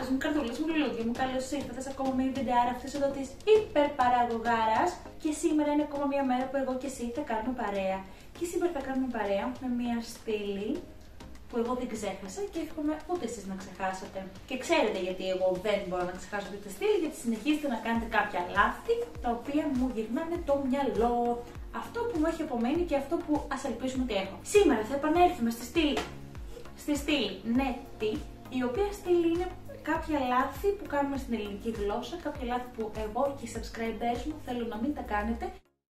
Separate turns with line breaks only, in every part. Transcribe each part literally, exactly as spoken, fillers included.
αγάπες μου, καρδούλες μου, λουλούδια μου, καλώς ήρθατε σε ακόμα μία βιντεάρα αυτής εδώ της υπερπαραγωγάρας. Και σήμερα είναι ακόμα μία μέρα που εγώ και εσύ θα κάνουμε παρέα. Και σήμερα θα κάνουμε παρέα με μία στήλη που εγώ δεν ξέχασα και εύχομαι ούτε εσείς να ξεχάσετε. Και ξέρετε γιατί εγώ δεν μπορώ να ξεχάσω αυτή τη στήλη, γιατί συνεχίζετε να κάνετε κάποια λάθη τα οποία μου γυρνάνε το μυαλό. Αυτό που μου έχει απομένει και αυτό που ας ελπίσουμε ότι έχω. Σήμερα θα επανέλθουμε στη στήλη, στη στήλη ναι τι, η οποία στήλη είναι κάποια λάθη που κάνουμε στην ελληνική γλώσσα, κάποια λάθη που εγώ και οι subscribers μου θέλω να μην τα κάνετε.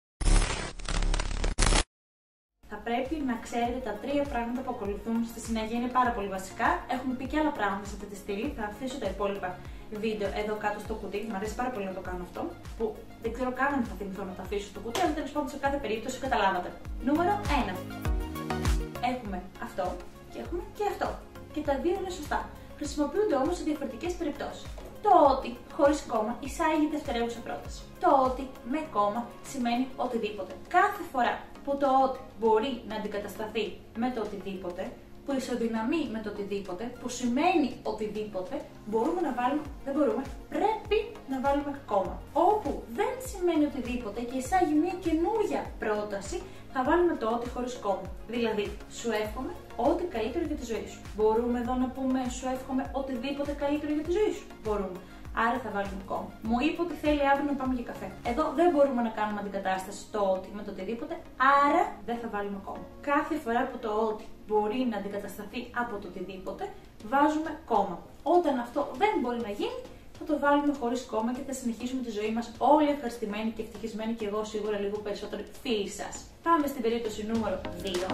Θα πρέπει να ξέρετε τα τρία πράγματα που ακολουθούν στη συνέχεια, είναι πάρα πολύ βασικά. Έχουμε πει και άλλα πράγματα σε αυτή τη στήλη, θα αφήσω τα υπόλοιπα βίντεο εδώ κάτω στο κουτί. Μου αρέσει πάρα πολύ να το κάνω αυτό, που δεν ξέρω καν αν θα θυμηθώ να το αφήσω στο κουτί, αλλά τέλος πάντων σε κάθε περίπτωση καταλάβατε. Νούμερο ένα. Έχουμε αυτό και έχουμε και αυτό. Και τα δύο είναι σωστά. Χρησιμοποιούνται όμως σε διαφορετικές περιπτώσεις. Το ότι χωρίς κόμμα εισάγει δευτερεύουσα πρόταση. Το ότι με κόμμα σημαίνει οτιδήποτε. Κάθε φορά που το ότι μπορεί να αντικατασταθεί με το οτιδήποτε, που ισοδυναμεί με το οτιδήποτε, που σημαίνει οτιδήποτε, μπορούμε να βάλουμε, δεν μπορούμε, πρέπει να βάλουμε κόμμα. Όπου δεν σημαίνει οτιδήποτε και εισάγει μια καινούργια πρόταση, θα βάλουμε το ότι χωρίς κόμμα. Δηλαδή, σου εύχομαι ό,τι καλύτερο για τη ζωή σου. Μπορούμε εδώ να πούμε σου εύχομαι οτιδήποτε καλύτερο για τη ζωή σου. Μπορούμε. Άρα θα βάλουμε κόμμα. Μου είπε ότι θέλει αύριο να πάμε για καφέ. Εδώ δεν μπορούμε να κάνουμε αντικατάσταση το ότι με το οτιδήποτε, άρα δεν θα βάλουμε κόμμα. Κάθε φορά που το ότι μπορεί να αντικατασταθεί από το οτιδήποτε, βάζουμε κόμμα. Όταν αυτό δεν μπορεί να γίνει, θα το βάλουμε χωρίς κόμμα και θα συνεχίσουμε τη ζωή μας όλοι ευχαριστημένοι και ευτυχισμένοι, και εγώ σίγουρα λίγο περισσότερο φίλοι σας. Πάμε στην περίπτωση νούμερο δύο.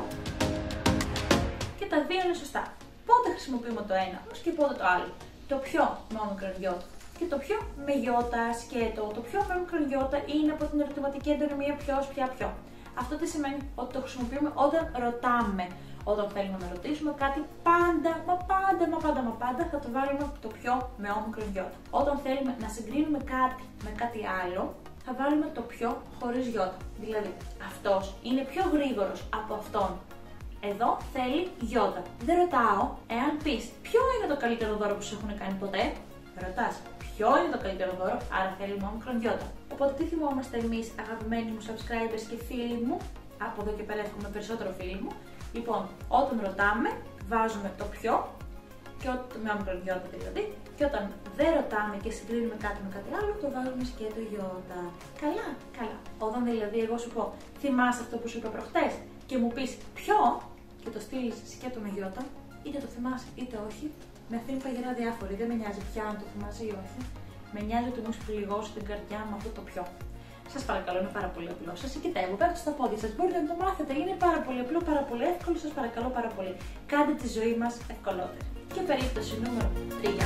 Και τα δύο είναι σωστά. Πότε χρησιμοποιούμε το ένα όμως και πότε το άλλο. Το πιο με όμικρον γιώτα και το πιο με γιώτα σκέτο. Το πιο με όμικρον γιώτα είναι από την ερωτηματική εντονομία ποιος, ποια, ποιο. Αυτό τι σημαίνει? Ότι το χρησιμοποιούμε όταν ρωτάμε. Όταν θέλουμε να ρωτήσουμε κάτι πάντα, μα πάντα, μα πάντα, μα πάντα, θα το βάλουμε το πιο με όμικρον γιώτα. Όταν θέλουμε να συγκρίνουμε κάτι με κάτι άλλο, θα βάλουμε το πιο χωρίς γιώτα. Δηλαδή, αυτός είναι πιο γρήγορος από αυτόν. Εδώ θέλει γιώτα. Δεν ρωτάω, εάν πεις ποιο είναι το καλύτερο δώρο που σου έχουν κάνει ποτέ, ρωτάς ποιο είναι το καλύτερο δώρο, άρα θέλει με όμικρον γιώτα. Οπότε τι θυμόμαστε εμείς, αγαπημένοι μου subscribers και φίλοι μου, από εδώ και πέρα έχουμε περισσότερο φίλοι μου. Λοιπόν, όταν ρωτάμε, βάζουμε το πιο, και όταν με όμικρον γιώτα δηλαδή, και όταν δεν ρωτάμε και συγκρίνουμε κάτι με κάτι άλλο, το βάζουμε σκέτο γιώτα. Καλά, καλά. Όταν δηλαδή εγώ σου πω, θυμάσαι αυτό που σου είπα προχτές, και μου πεις ποιο, και το στείλεις σκέτο με γιώτα, είτε το θυμάσαι είτε όχι, με αφήνει παγερά διάφορη. Δεν με νοιάζει πια αν το θυμάσαι ή όχι. Με νοιάζει ότι μου έχει πληγώσει την καρδιά με αυτό το πιο. Σας παρακαλώ, είναι πάρα πολύ απλό. Σας κοιτάω, πέφτω στα πόδια σας. Μπορείτε να το μάθετε. Είναι πάρα πολύ απλό, πάρα πολύ εύκολο. Σας παρακαλώ πάρα πολύ. Κάντε τη ζωή μας ευκολότερη. Και περίπτωση νούμερο τρία.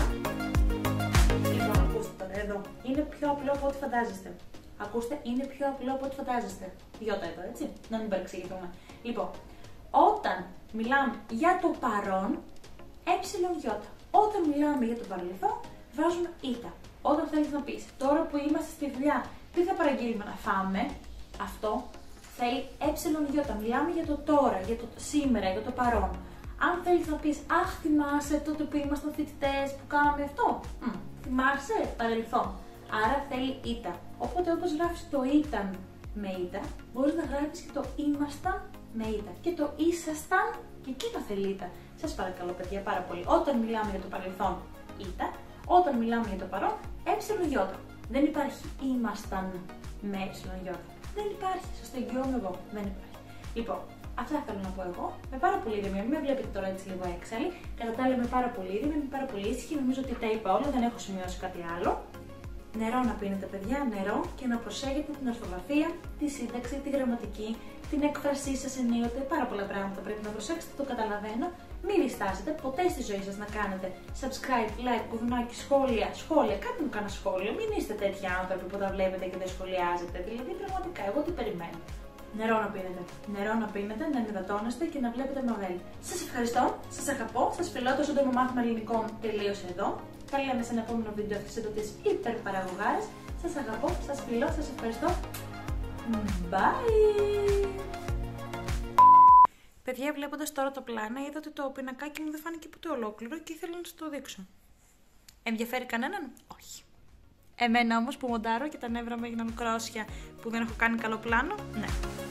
Λοιπόν, ακούστε τώρα εδώ. Είναι πιο απλό από ό,τι φαντάζεστε. Ακούστε, είναι πιο απλό από ό,τι φαντάζεστε. Γιώτα εδώ, έτσι. Να μην παρεξηγηθούμε. Λοιπόν, όταν μιλάμε για το παρόν, ε γιώτα. Όταν μιλάμε για το παρελθόν, βάζουμε ήτα. Όταν θέλεις να πεις, τώρα που είμαστε στη δουλειά, τι θα παραγγείλουμε να φάμε, αυτό θέλει ε γιώτα. Μιλάμε για το τώρα, για το σήμερα, για το παρόν. Αν θέλεις να πεις, αχ, θυμάσαι τότε που ήμασταν φοιτητές που κάναμε αυτό. Μ, θυμάσαι, παρελθόν. Άρα θέλει ήτα. Οπότε όπως γράφεις το ήταν με ήτα, μπορείς να γράφεις και το ήμασταν με ήτα. Και το ήσασταν, και εκεί θα θέλει ήτα. Σας παρακαλώ παιδιά πάρα πολύ. Όταν μιλάμε για το παρελθόν, ήτα. Όταν μιλάμε για το παρόν, ε γιώτα. Δεν υπάρχει ήμασταν με ε γιώτα. Δεν υπάρχει. Σας το εγγυώμαι εγώ. Δεν υπάρχει. Λοιπόν, αυτά θέλω να πω εγώ. Με πάρα πολύ ήρεμη. Μην με βλέπετε τώρα έτσι λίγο έξαλλη. Κατά τα άλλα, είμαι πάρα πολύ ήρεμη, είμαι πάρα πολύ ήσυχη. Νομίζω ότι τα είπα όλα. Δεν έχω σημειώσει κάτι άλλο. Νερό να πίνετε, παιδιά, νερό, και να προσέχετε την ορθογραφία, τη σύνταξη, τη γραμματική, την έκφρασή σας ενίοτε. Πάρα πολλά πράγματα πρέπει να προσέξετε, το καταλαβαίνω. Μην διστάσετε ποτέ στη ζωή σας να κάνετε subscribe, like, κουδουνάκι, σχόλια. Σχόλια, κάτι μου κάνα σχόλιο. Μην είστε τέτοιοι άνθρωποι που τα βλέπετε και δεν σχολιάζετε. Δηλαδή, πραγματικά, εγώ τι περιμένω. Νερό να πίνετε. Νερό να πίνετε, να ενυδατώνεστε και να βλέπετε μαγέλη. Σας ευχαριστώ, σας αγαπώ, σας φιλώ. Το σύντομο μάθημα ελληνικών τελείωσε εδώ. Τα λέμε σε ένα επόμενο βίντεο αυτής εδώ της υπερπαραγωγάρας. Σας αγαπώ, σας φιλώ, σας ευχαριστώ. Bye! Παιδιά, βλέποντας τώρα το πλάνο, είδα ότι το πινακάκι μου δεν φάνηκε ποτέ ολόκληρο και ήθελα να σας το δείξω. Ενδιαφέρει κανέναν? Όχι. Εμένα όμως που μοντάρω και τα νεύρα μου έγιναν κρόσια που δεν έχω κάνει καλό πλάνο, ναι.